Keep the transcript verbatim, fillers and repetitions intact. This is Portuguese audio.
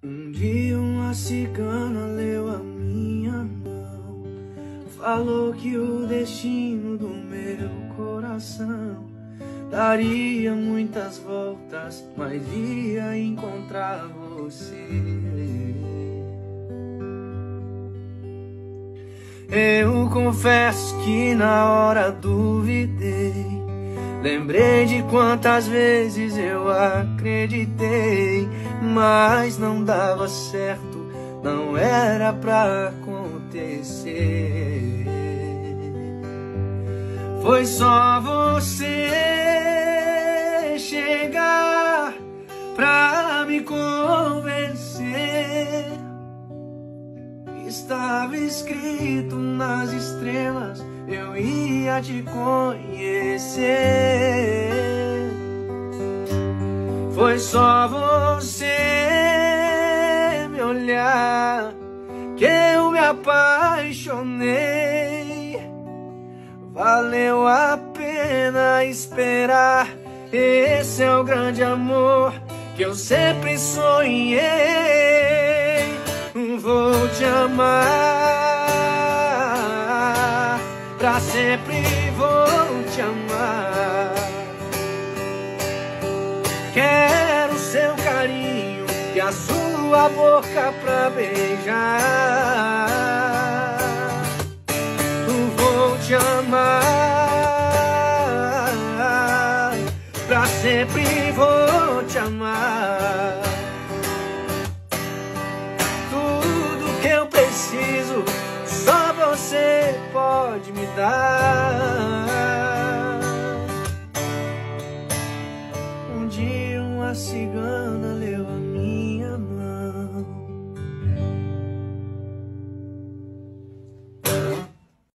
Um dia uma cigana leu a minha mão, falou que o destino do meu coração daria muitas voltas, mas ia encontrar você. Eu confesso que na hora duvidei, lembrei de quantas vezes eu acreditei, mas não dava certo, não era pra acontecer. Foi só você chegar pra me convencer. Estava escrito nas estrelas, eu ia te conhecer. Foi só você me olhar que eu me apaixonei. Valeu a pena esperar, esse é o grande amor que eu sempre sonhei. Vou te amar, pra sempre vou te amar. Quero seu carinho e a sua boca pra beijar. Vou te amar, pra sempre vou te amar. Tudo que eu preciso, só você pode me dar.